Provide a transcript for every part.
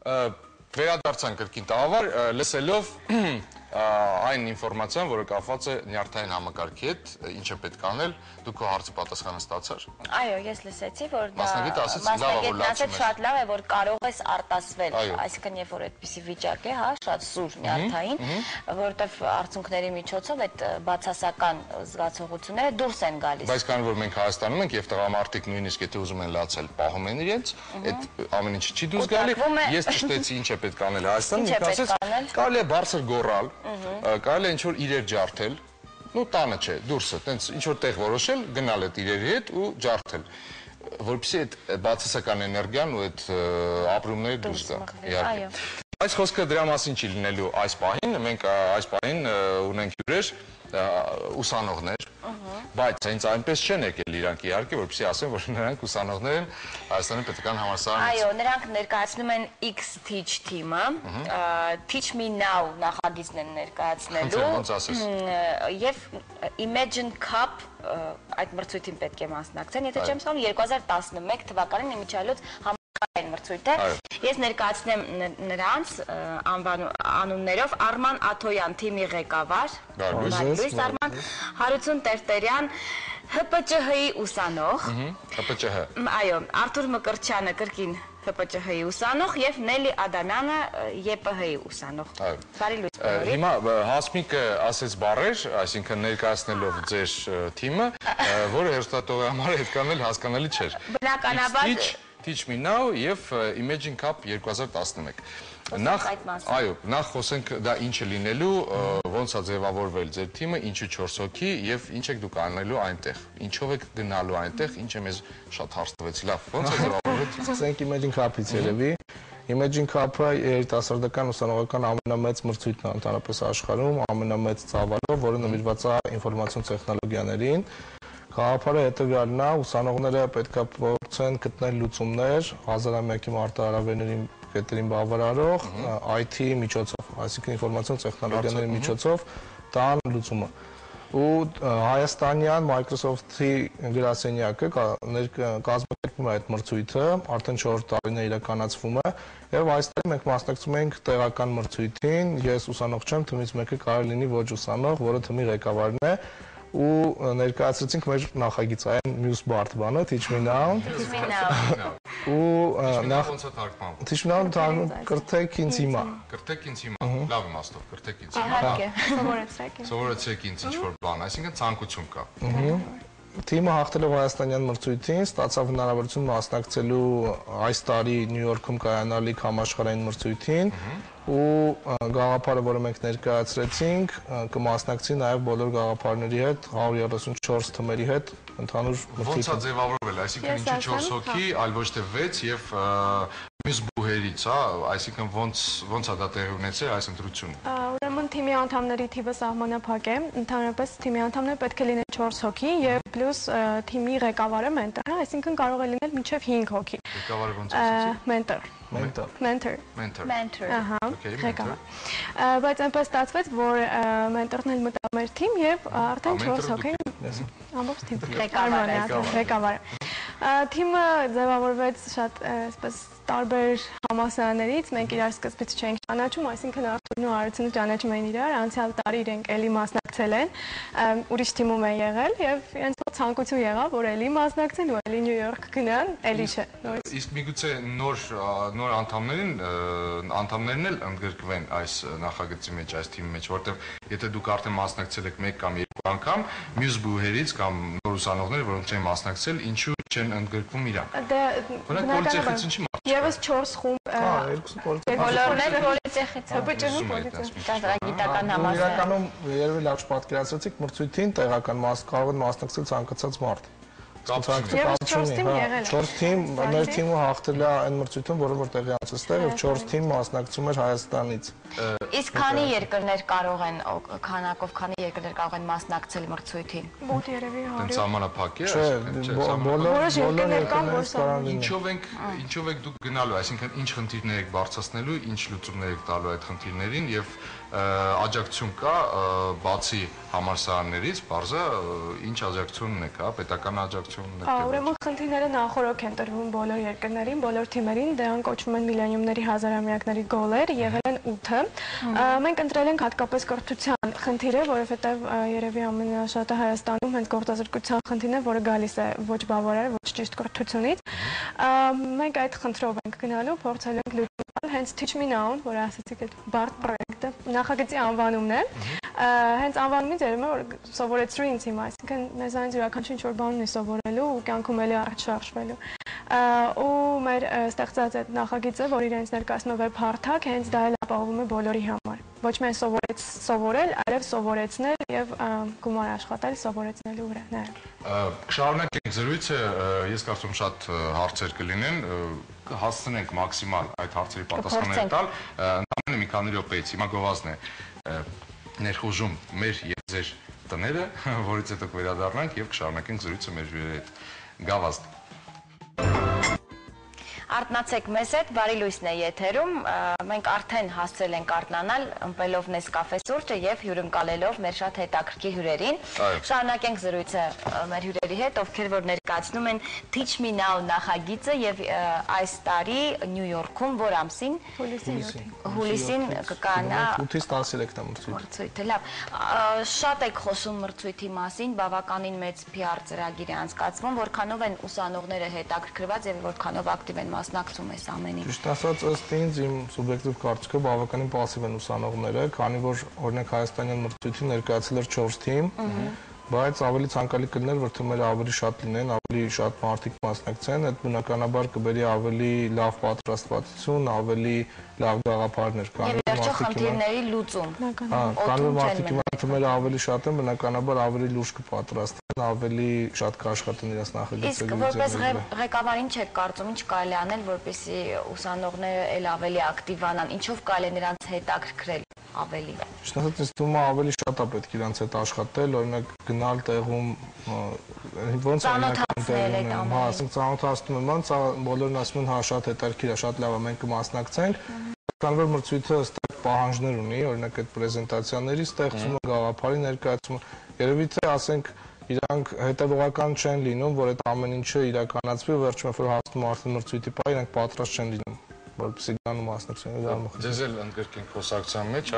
Վերադարձանք կրկին տաղավար, լսելով այն ինֆորմացիան, որը կապված է նյարդային համակարգի հետ, ինչը պետք անել, դու քո հարցի պատասխանը ստացար։ Այո, ես լսեցի, որ դա մասնագետն ասաց շատ լավ է, որ կարող ես արտասվել, այսինքն երբ որ այդպիսի վիճակ է, հա, շատ սուր նյարդային, որովհետև արցունքների միջոցով այդ բացասական զգացողությունները դուրս են գալիս։ Բայց քանի որ մենք Հայաստանում ենք եւ տղամարդիկ նույնիսկ եթե ուզում են լացել, պահում են իրենց, այդ ամեն ինչը չի դուրս գալի, ես ճշտեցի ինչ է պետք անել Հայաստանում, ինքը ասեց, կարելի է բարձր գոռալ, կարելի է ինչ-որ իրեր ջարդել, ու տանը չէ, դուրսը, տենց ինչ-որ տեղ որոշել, գնալ այդ իրերի հետ ու ջարդել, որպեսզի այդ բացասական էներգիան ու այդ ապրումները դուրս գա, իհարկե։ Այս խոսքը դրա մասին չի լինելու այս պահին, մենք այս պահին ունենք հյուրեր, ուսանողներ, բայց հենց այնպես չեն եկել իրանք իհարկե, որպեսզի ասեն, որ նրանք ուսանողներ են Հայաստանի պետական համալսարանից։ Այո, նրանք ներկայացնում են X-Teach թիմը, Teach Me Now նախագիծն են ներկայացնելու եւ Imagine Cup այդ մրցույթին պետք է մասնակցեն, եթե չեմ սխալվում 2011 թվականին իմիջիայլոց այն մրցույթը, ես ներկայացնեմ նրանց անուններով Արման Աթոյան թիմի ղեկավար, Լույս Արման, Հարություն Տերտերյան, ՀՊՃՀ-ի ուսանող, այո, Արթուր Մկրտչյանը կրկին ՀՊՃՀ-ի ուսանող եւ Նելի Ադամյանը ԵՊՀ-ի ուսանող։ Բարի լույս բոլորին։ Հիմա Հասմիկը ասեց բառեր, այսինքն ներկայացնելով ձեր թիմը, որը հերոստատողի հետ կանել հասկանալի չէր։ Բնականաբար Teach Me Now եւ Imagine Cup 2011։ Նախ խոսենք դա ինչ է լինելու, ոնց է ձևավորվել ձեր թիմը, ինչու 4 հոգի եւ ինչ եք դուք անելու այնտեղ։ Ինչով եք գնալու այնտեղ, ինչը մեզ շատ հարց տվեց։ Լավ, ոնց է ձևավորվել։ Սկսենք Imagine Cup-ից երևի։ Imagine Cup-ը երիտասարդական ուսանողական ամենամեծ մրցույթն է ընդհանրապես աշխարհում, ամենամեծ ծավալով, որը նվիրված է ինֆորմացիոն տեխնոլոգիաներին։ Գաղափարը հետևյալն է, ուսանողները պետք է փորձեն գտնել լուծումներ հազարամյակի մարտահրավերներին կետերին բավարարող IT միջոցով, այսինքն ինֆորմացիոն տեխնոլոգիաների միջոցով տան լուծումը։ Ու հայաստանյան Microsoft-ի գրասենյակը կազմակերպում է այդ մրցույթը, արդեն 4 տարին է իրականացվում է, եւ այս տարի մենք մասնակցում ենք տեղական մրցույթին, ես ուսանող չեմ, թիմից մեկը կարող լինի ոչ ուսանող, որը թիմի ղեկավարն է, ու ներկայացրեցինք մեր նախագիծային մյուս բարդ բանը, Teach Me Now։ Ու ոնց է թարգմանվում։ Teach Me Now կրթեք ինձ հիմա։ Կրթեք ինձ հիմա։ Լավ իմաստով, կրթեք ինձ հիմա։ Իհարկե, սովորեցրեք։ Սովորեցրեք ինձ ինչ-որ բան, այսինքն ցանկություն կա։ Թիմը հաղթելով հայաստանյան մրցույթին ստացավ հնարավորություն մասնակցելու այս տարի Նյու Յորքում կայանալիք համաշխարհային մրցույթին ու գաղափարը, որը մենք ներկայացրեցինք, կմասնակցի նաև բոլոր գաղափարների հետ, 134 թմերի հետ ընդհանուր մրցույթ։ Ոնց է ձևավորվել, այսինքն ինչու 4 հոգի, այլ ոչ թե 6 եւ մյուս բուհերից, հա, այսինքն ոնց է դա տեղի ունեցել այս ընտրությունը։ Ուրեմն թիմի անդամների թիվը սահմանափակ է, ընդհանրապես թիմի անդամները պետք է լինեն 4 հոգի եւ պլյուս թիմի ղեկավարը մենտոր, այսինքն կարող է լինել մինչեւ 5 հոգի։ Ղեկավարը ոնց ասեցիք։ Mentor, ահա, ղեկավար։ Բայց այնպես ստացվեց, որ մենտորն էլ մտավ մեր թիմ եւ արդեն 4 հոգի ամբողջ թիմ ղեկավարը։ Թիմը ձևավորվեց շատ այսպես տարբեր համալսարաններից, մենք իրար սկզբից չենք ճանաչում, այսինքն Արթուրն ու Հարությունը ճանաչում են իրար, անցյալ տարի իրենք էլի մասնակցել են, ուրիշ թիմում են եղել եւ իրենց ցանկություն եղավ, որ էլի մասնակցեն ու էլի Նյու Յորք գնան, էլի չէ։ Իսկ միգուցե նոր անդամներն էլ ընդգրկվեն այս նախագծի մեջ, այս թիմի մեջ, որտեղ եթե դուք արդեն մասնակցել եք 1 կամ 2 անգամ, մյուս բուհերից կամ նոր ուսանողներ, որոնք չեն մասնակցել, ինչու չեն ընդգրկվում իրար։ Բնակարան չի մարդ։ Եվս 4 խումբ, բոլորներ պոլիտեխնիկ, ՀՊՃ-ում գիտական համալսարան։ Իրականում երևի լավ պատկերացրեցիք մրցույթին տեղական կարող են մասնակցել ցանկացած մարդ։ Եվս 4 թիմ եղել է։ 4 թիմ, մեր թիմը հաղթել է այն մրցույթում, որը որ տեղի անցել է, եւ 4 թիմ մասնակցում էր Հայաստանից։ Իսկ քանի երկրներ կարող են քանակով քանի երկրներ կարող են մասնակցել մրցույթին։ Մոտ երևի 100։ Դենց համանապակ է, բոլոր երկրներ կան, որ կարող են։ Ինչով եք դուք գնալու, այսինքն ինչ խնդիրներ եք բարձրացնելու, ինչ լուծումներ եք տալու այդ խնդիրներին եւ աջակցություն կա բացի համալսարաններից, բարձր ինչ աջակցություն ունեք, հա, պետական աջակցություն Ուրեմն խնդիրները նախորոք են տրվում բոլոր երկրներին, բոլոր թիմերին, դրանք կոչվում են միլենիումների հազարամյակների գոլեր, եղել են 8-ը։ Մենք ընտրել ենք հատկապես կրթության խնդիրը, որովհետև երևի ամենաշատը Հայաստանում հենց գործազրկության խնդիրն է, որը գալիս է ոչ բավարար, ոչ ճիշտ կրթությունից։ Մենք այդ խնդրով ենք գնալու, փորձել ենք լուծում տալ, հենց Teach Me Now, որը ասացիք այդ բարդ պրոյեկտը, նախագծի անվանումն է։ Հենց անվանումից երևում է, որ սովորեցրու ինձ հիմա, այսինքն մեզանից յուրաքանչյուր ինչ-որ բան ունի սովորելու ու կյանքում էլի առաջ շարժվելու։ Ու մեր ստեղծած այդ նախագիծը, որ իրենց ներկայացնում է վեբ հարթակ, հենց դա էլ ապահովում է բոլորի համար։ Ոչ միայն սովորել, այլև սովորեցնել եւ գումար աշխատել սովորեցնելու վրա։ Շարունակենք զրույցը, ես կարծում շատ հարցեր կլինեն, հասցնենք մաքսիմալ այդ հարցերի պատասխանները տալ, ընդամենը մի քանի րոպեից, հիմա գովազդն է ներխուժում մեր եւ ձեր տները, որից հետո կվերադառնանք եւ կշարունակենք զրույցը մեր հյուրերի հետ։ Գավազդ։ Արթնացեք մեզ հետ, բարի լույսն է եթերում, մենք արդեն հասցրել ենք արթնանալ, ըմպելով Nescafe սուրճը և հյուրընկալելով մեր շատ հետաքրքիր հյուրերին։ Շարունակենք զրույցը մեր հյուրերի հետ, ովքեր որ ներկայացնում են Teach Me Now նախագիծը և այս տարի Նյու Յորքում, որ ամսին հուլիսին կկանա 8-ից 13 մրցույթը։ Լավ, շատ եք խոսում մրցույթի մասին, բավականին մեծ PR ծրագիր է անցկացվում, որքանով են ուսանողները հետաքրքրված և որքանով ակտիվ են մասնակցում այս ամենին։ Ճիշտ ասած, ըստ ինձ, իմ սուբյեկտիվ կարծիքով բավականին պասիվ են ուսանողները, քանի որ օրինակ հայաստանյան մրցույթին ներկայացել էր 4 թիմ, բայց ավելի ցանկալի կլիներ, որ թիմերը ավելի շատ լինեն, ավելի շատ մարդիկ մասնակցեն, այդ բնականաբար կբերի ավելի լավ պատրաստվածություն, ավելի լավ գաղափարներ, քանի որ խնդիրների լուծում։ Քանի որ մարդիկ հիմա թիմերը ավելի շատ են, բնականաբար ավելի լուրջ կպատրաստեն, ավելի շատ կաշխատեն իրենց նախագծերի։ Իսկ որպես ղեկավար ինչ եք կարծում, ինչ կարելի անել, որպեսզի ուսանողները էլ ավելի ակտիվանան, ինչով կարելի է նրանց հետաքրքրել ավելի։ Ճիշտ ասած, ինձ թվում է ավելի շատ է պետք իրանց հետ աշխատել, օրինակ գնալ տեղում ոնց ասենք ծանոթացնում են, բոլորն ասում են, հա շատ հետաքրքիր է, շատ լավ է, մենք կմասնակցենք, քանի որ մրցույթը ստեղ պահանջներ ունի, օրինակ այդ պրեզենտացիաների ստեղծումը, գաղափարի ներկայացումը, երևի թե ասենք իրանք հետևողական չեն լինում, որ այդ ամեն ինչը իրականացվի ու վերջում որ հասնում արդեն մրցույթի պահ, իրանք պատրաստ չեն լինում, որպեսզի գանում մասնակցեն։ Ձեզ էլ ընդգրկենք խոսակցության մեջ,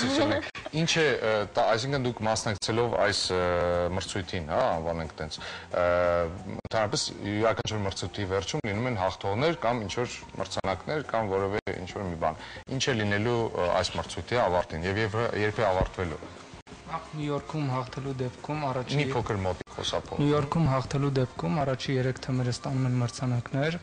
ինչ է, այսինքն դուք մասնակցելով այս մրցույթին, հա, անվանենք տենց, ընդհանրապես յուրաքանչյուր մրցույթի վերջում լինում են հաղթողներ կամ ինչ-որ մրցանակներ կամ որևէ ինչ-որ մի բան։ Ինչ է լինելու այս մրցույթի ավարտին եւ երբ է ավարտվելու։ Նյու Յորքում հաղթելու դեպքում առաջի մի փոքր մոտիկ խոսափող։ Նյու Յորքում հաղթելու դեպքում առաջի 3 թիմերը ստանում են մրցանակներ։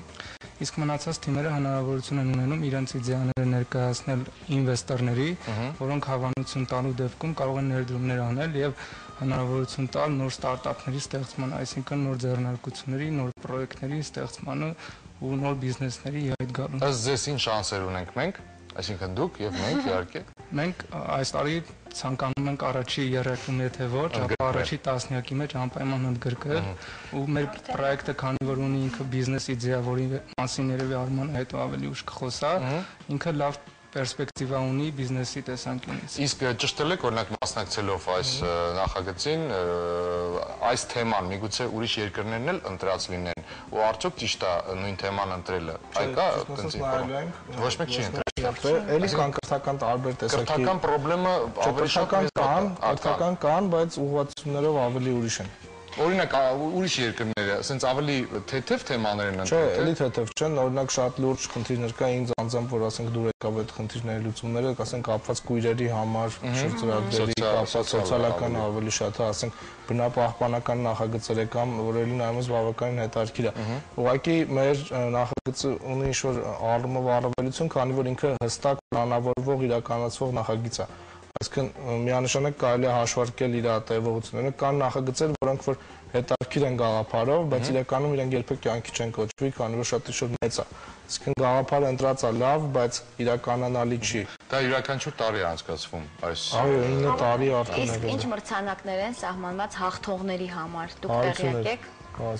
Իսկ մնացած թիմերը հնարավորություն են ունենում իրենց իդեաները ներկայացնել ինվեստորների, որոնք հավանություն տալու դեպքում կարող են ներդրումներ անել եւ հնարավորություն տալ նոր ստարտափների ստեղծման, այսինքն նոր ձեռնարկությունների, նոր պրոյեկտների ստեղծմանը ու նոր բիզնեսների հետ գալու։ Ըստ ձեզ ինչ շանսեր ունենք մենք, այսինքն դուք եւ մենք իհարկե։ Մենք այս տարի ցանկանում ենք առաջի 30-ում եթե ոչ, ապա առաջի տասնյակի մեջ անպայման ընդգրկել ու մեր պրոյեկտը, քանի որ ունի ինքը բիզնես իդեա, որի մասին երևի Արմանը հետո ավելի ուշ կխոսա, ինքը լավ պերսպեկտիվա ունի բիզնեսի տեսանկյունից։ Իսկ ճշտել եք օրինակ մասնակցելով այս նախագծին, այս թեման միգուցե ուրիշ երկրներն էլ ընտրած լինեն ու արդյոք ճիշտ է նույն թեման ընտրելը։ Այլ կա այդպես ոչ մեկ չի ընտրել։ Էլի կան կրթական տարբեր տեսակի։ Կրթական խնդիրը ավելի շատ կրթական կան, բայց ուղղվածություններով ավելի ուրիշ են։ Օրինակ ուրիշ երկրները, ասենց ավելի թեթև թեմաներ են ընտրել։ Չէ, էլի թեթև չեն, օրինակ շատ լուրջ խնդիրներ կա ինձ անձամբ, որ ասենք դուր եկավ այդ խնդիրների լուծումները, ասենք կապված քույրերի համար, շրջանների կապված սոցիալական ավելի շատ է, ասենք բնապահպանական նախագծեր կամ որ էլի նայումս բավականին հետաքրքիր է։ Ուղղակի մեր նախագծը ունի ինչ-որ առումով առավելություն, քանի որ ինքը հստակ պլանավորվող իրականացվող նախագիծ է։ Այսինքն միանշանակ կարելի է հաշվարկել իր տևողությունները, կան նախագծեր, որոնք որ հետաքրքիր են գաղափարով, բայց իրականում իրենք երբեք կյանքի չեն կոչվի, քանի որ շատ ինչ-որ մեծ է։ Այսինքն գաղափարը ընտրած է լավ, բայց իրականանալի չի։ Դա յուրաքանչյուր տարի է անցկացվում այս։ Այո, 9 տարի արդեն է։ Իսկ ինչ մրցանակներ են սահմանված հաղթողների համար, դուք տեղյակ եք։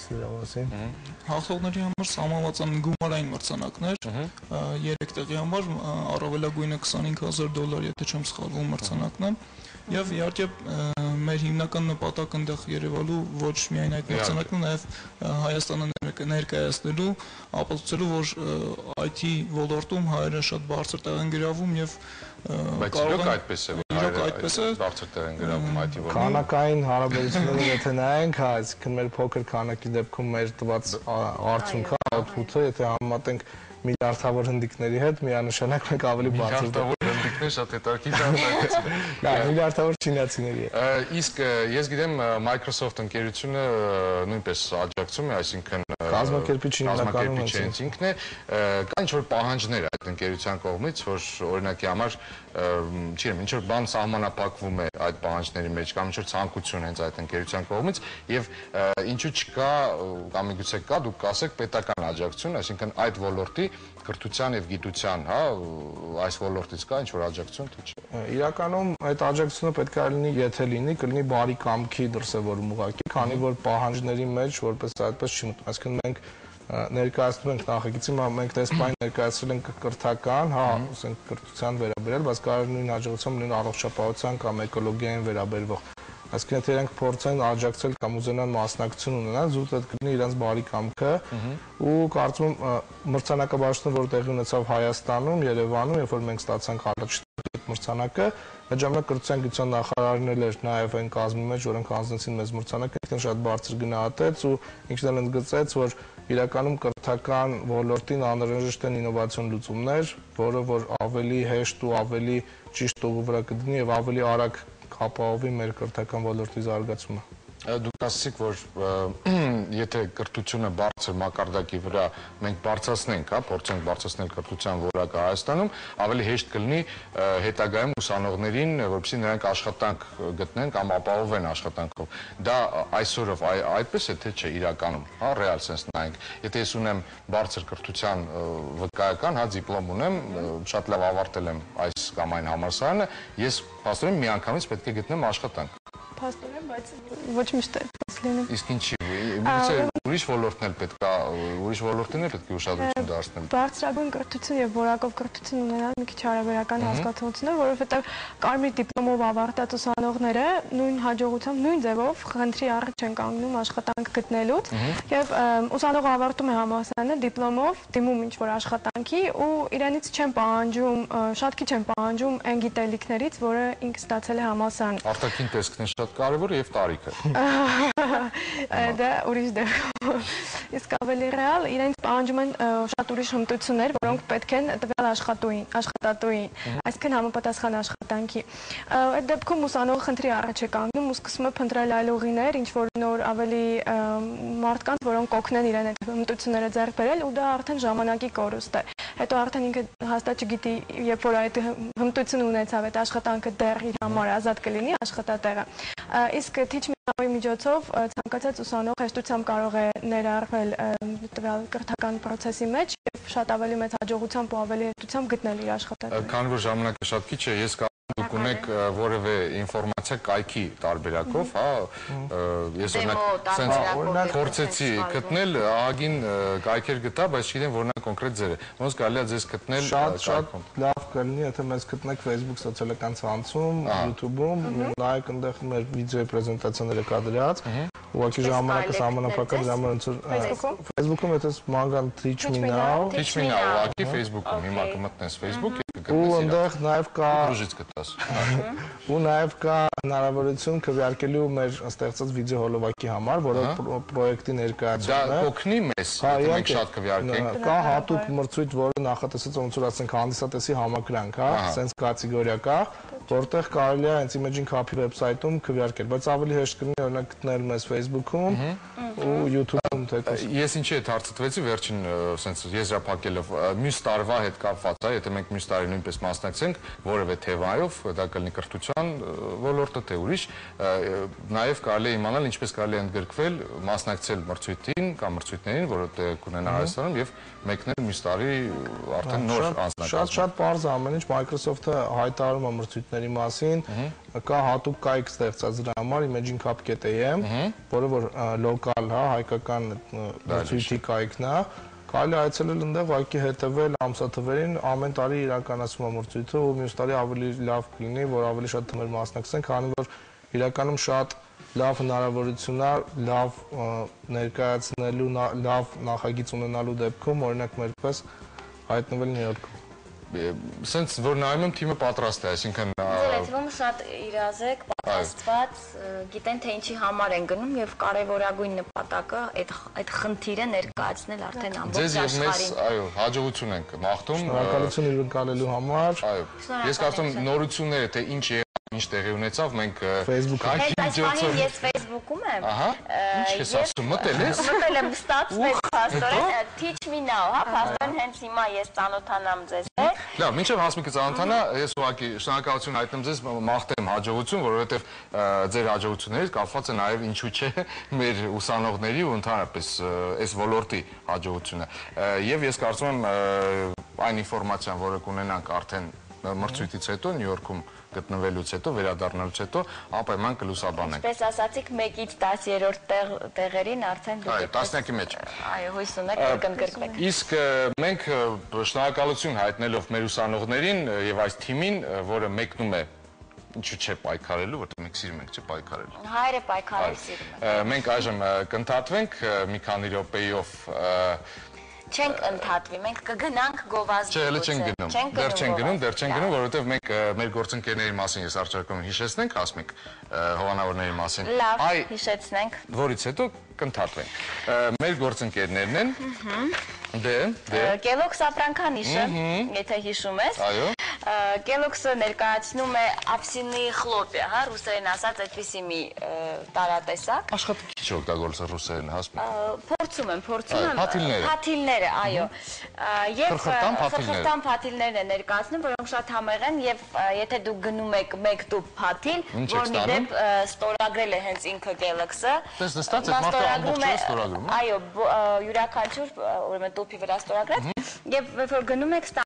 Հաղթողների համար սահմանված են գումարային մրցանակներ, 3 տեղի համար առավելագույնը $25,000, եթե չեմ սխալվում, մրցանակն է, եւ իհարկե մեր հիմնական նպատակը այնտեղ երևալու ոչ միայն այդ մրցանակն, նաև Հայաստանը ներկայացնելու, ապացուցելու, որ IT ոլորտում հայերը շատ բարձր տեղ են գրավում եւ բայց իրոք այդպես է, որ հայերը բարձր տեղ են գրավում IT ոլորտում։ Քանակային հարաբերությունները եթե նայենք, այսինքն մեր փոքր քանակի դեպքում մեր տված արդյունքը, output-ը, եթե համեմատենք միլիարդավոր հնդիկների հետ, միանշանակ մենք ավելի բարձր միլիարդավոր հնդիկներ շատ հետաքրքիր արտահայտություն։ Լավ, միլիարդավոր չինացիների հետ։ Իսկ ես գիտեմ Microsoft ընկերությունը նույնպես աջակցում է, այսինքն կազմակերպիչ հիմնականում ինքն է, կա ինչ-որ պահանջներ այդ ընկերության կողմից, որ օրինակի համար չգիտեմ, ինչ-որ բան սահմանափակվում է այդ պահանջների մեջ կամ ինչ-որ ցանկություն հենց այդ ընկերության կողմից եւ ինչու չկա կամ միգուցե կա, դուք կասեք պետական աջակցություն, այսինքն այդ ոլորտի կրթության եւ գիտության, հա, այս ոլորտից կա ինչ-որ աջակցություն, թե չէ։ Իրականում այդ աջակցությունը պետք է լինի, եթե լինի, կլինի բարի կամքի դրսևորում ուղղակի, քանի որ պահանջների մեջ որպես այդպես չմտնում, այսինքն մենք ներկայացնում ենք նախագծի, մենք դեսպայն ներկայացրել ենք կրթական, հա, ասենք կրթության վերաբերյալ, բայց կարող նույն հաջողությամբ լինի առողջապահության կամ էկոլոգիային վերաբերվող։ Այսինքն եթե իրենք փորձեն աջակցել կամ ուզենան մասնակցություն ունենալ, զուտ այդ կլինի իրենց բարի կամքը ու կարծում եմ մրցանակաբաշխությունը, որ տեղի ունեցավ Հայաստանում, Երևանում, երբ որ մենք ստացանք առաջին մրցանակը, այդ ժամանակ կրթության գիտության նախարարն էր նաև այն կազմի մեջ, որոնք հանձնեցին մեզ մրցանակը, ինքն շատ բարձր գնահատեց ու ինքն էլ ընդգծեց, որ իրականում կրթական ոլորտին անհրաժեշտ են ինովացիոն լուծումներ, որը որ ավելի հեշտ ու ավելի ճիշտ ուղու վրա կդնի եւ ավելի արագ ապահովի մեր կրթական ոլորտի զարգացումը։ Դուք ասացիք, որ եթե կրթությունը բարձր մակարդակի վրա մենք բարձրացնենք, հա, փորձենք բարձրացնել կրթության որակը Հայաստանում, ավելի հեշտ կլինի հետագայում ուսանողներին, որպեսզի նրանք աշխատանք գտնեն կամ ապահովեն աշխատանքով։ Դա այսօրով այդպես է, թե չէ իրականում, հա, real sense նայենք։ Եթե ես ունեմ բարձր կրթության վկայական, հա, դիպլոմ ունեմ, շատ լավ ավարտել եմ այս կամ այն համալսարանը, ես փաստորեն միանգամից պետք է գտնեմ աշխատանք։ Փաստորեն, բայց ոչ միշտ է լինում։ Իսկ ինչի՞, ուրիշ ոլորտն էլ պետք է, ուրիշ ոլորտին էլ պետք է ուշադրություն դարձնել։ Բարձրագույն կրթություն եւ որակով կրթություն ունենալ մի քիչ հարաբերական հասկացություններ, որովհետեւ կարմիր դիպլոմով ավարտած ուսանողները նույն հաջողությամբ, նույն ձևով խնդրի առաջ են կանգնում աշխատանք գտնելուց եւ ուսանողը ավարտում է համալսարանը դիպլոմով, դիմում ինչ-որ աշխատանքի ու իրանից չեն պահանջում, շատ քիչ են պահանջում այն գիտելիքներից, որը ինքը ստացել է համալսարանում։ Արտաքին տեսքն է շատ կարևոր եւ տարիքը։ Դա ուրիշ դեպքում։ Իսկ ավելի ռեալ, իրենց պահանջում են շատ ուրիշ հմտություններ, որոնք պետք են տվյալ աշխատատուին, այսինքն համապատասխան աշխատանքի։ Այդ դեպքում ուսանողը խնդրի առաջ է կանգնում ու սկսում է փնտրել այլ ուղիներ, ինչ որ նոր ավելի մարդկանց, որոնք կօգնեն իրեն այդ հմտությունները ձեռք բերել ու դա արդեն ժամանակի կորուստ է։ Հետո արդեն ինքը հաստատ չգիտի, երբ որ այդ հմտությունը ունեցավ, այդ աշխատանքը դեռ իր համար ազատ կլինի աշխատատեղը։ Իսկ Teach Me Now-ի միջոցով ցանկացած ուսանող հեշտությամբ կարող է ներառվել տվյալ կրթական process-ի մեջ եւ շատ ավելի մեծ հաջողությամբ ու ավելի հեշտությամբ գտնել իր աշխատատեղը։ Քանի որ ժամանակը շատ քիչ է, ես դուք ունեք որևէ ինֆորմացիա կայքի տարբերակով, հա, ես օրինակ փորձեցի գտնել, ահագին կայքեր գտա, բայց չգիտեմ որնա կոնկրետ ձերը։ Ոնց կարելի է ձեզ գտնել շատ լավ կլինի, եթե մեզ գտնեք Facebook սոցիալական ցանցում, YouTube-ում, նայեք այնտեղ մեր վիդեոյի պրեզենտացիաները կա դրած, ուղղակի ժամանակը սահմանափակած ժամանակ Facebook-ում եթե մանգան Teach Me Now, ուղղակի Facebook-ում հիմա կմտնես Facebook ու այնտեղ նաև կա դրուժից գտաս։ Ու նաև կա հնարավորություն քվեարկելու մեր ստեղծած վիդեո հոլովակի համար, որը պրոյեկտի ներկայացումն է։ Դա կօգնի մեզ, եթե մենք շատ քվեարկենք։ Կա հատուկ մրցույթ, որը նախատեսած ոնց որ ասենք հանդիսատեսի համակրանք, հա, sense կատեգորիա կա, որտեղ կարելի է հենց Imagine Cup-ի վեբսայթում քվեարկել, բայց ավելի հեշտ կլինի օրինակ գտնել մեզ Facebook-ում ու YouTube-ում թեկուզ։ Ես ինչի հետ հարցրեցի վերջին sense եզրափակելով մյուս տարվա հետ կապված, հա, եթե մենք մյուս տարի նույնպես մասնակցենք որևէ թեմայով, դա կլինի կրթության ոլորտը թե ուրիշ, նաև կարելի է իմանալ ինչպես կարելի է ընդգրկվել, մասնակցել մրցույթին կամ մրցույթներին, որը կունենա Հայաստանում եւ մեկնել մյուս տարի արդեն նոր անձնակազմում։ Շատ պարզ ամեն ինչ Microsoft-ը հայտարարում է մրցույթների մասին, կա հատուկ կայք ստեղծած դրա համար imaginecup.am, որը որ լոկալ, հա, հայկական մրցույթի կայքն է, կարելի այցելել այնտեղ, ուղղակի հետևել ամսաթվերին, ամեն տարի իրականացվում է մրցույթը ու մյուս տարի ավելի լավ կլինի, որ ավելի շատ թմեր մասնակցեն, քանի որ իրականում շատ լավ հնարավորություն է լավ ներկայացնելու, լավ նախագիծ ունենալու դեպքում, օրինակ մերպես հայտնվել Նյու Յորքում։ Սենց որ նայում եմ թիմը պատրաստ է, այսինքն Ձերեցվում շատ իրազեկ, պատրաստված, գիտեն թե ինչի համար են գնում եւ կարեւորագույն նպատակը այդ խնդիրը ներկայացնել արդեն ամբողջ աշխարհին։ Ձեզ եւ մեզ, այո, հաջողություն ենք մաղթում։ Շնորհակալություն իրականելու համար։ Այո։ Ես կարծում եմ նորությունները թե ինչ ինչ տեղի ունեցավ, մենք Facebook-ում ես Facebook-ում եմ։ Ահա։ Ինչ ես ասում, մտել ես։ Մտել եմ ստացվեց փաստորեն Teach me now, հա, փաստորեն հենց հիմա ես ծանոթանամ ձեզ հետ։ Լավ, մինչև հասմիկը ծանոթանա, ես ուղղակի շնորհակալություն հայտնեմ ձեզ, մաղթեմ հաջողություն, որովհետև ձեր հաջողություններից կապված է նաև ինչու՞ չէ մեր ուսանողների ու ընդհանրապես այս ոլորտի հաջողությունը։ Եվ ես կարծում եմ այն ինֆորմացիան, որը կունենանք արդեն մրցույթից հետո Նյու Յորքում գտնվելուց հետո, վերադառնալուց հետո անպայման կլուսաբանենք։ Պես ասացիք 1-ից 10-րդ տեղերին արդեն դուք եք տասնյակի մեջ։ Այո, հույս ունեք կընդգրկվեք։ Իսկ մենք շնորհակալություն հայտնելով մեր ուսանողներին եւ այս թիմին, որը մեկնում է ինչու՞ չէ պայքարելու, որտեղ մենք սիրում ենք, չէ, պայքարել։ Հայերը պայքարել սիրում են։ Մենք այժմ կընդհատվենք մի քանի րոպեով Չենք ընդհատվի, մենք կգնանք գովազդի։ Չէ, հələ չենք գնում։ Դեռ չենք գնում, որովհետև մենք մեր գործընկերների մասին ես արժեքում հիշեցնենք, ասմիկ հովանավորների մասին։ Լավ, հիշեցնենք։ Որից հետո կընդհատվենք։ Մեր գործընկերներն են։ Կելոքս ապրանքանիշը, եթե հիշում ես։ Այո։ Կելոքսը ներկայացնում է ապսինի խլոպիա, հա, ռուսերեն ասած այդպիսի մի տարատեսակ։ Աշխատի քիչ օգտագործել ռուսերեն, հասմիկ։ Փորձում եմ։ Փաթիլները։ Փաթիլները, այո։ Եվ խրխրտան փաթիլներն են ներկայացնում, որոնք շատ համեղ են եւ եթե դուք գնում եք մեկ տուփ փաթիլ, որն իդեպ ստորագրել է հենց ինքը Galaxy-ը։ Դες նստած այդ մարդը ամբողջը ստորագրում է։ Այո, յուրաքանչյուր ուրեմն տուփի վրա ստորագրած եւ երբ որ գնում եք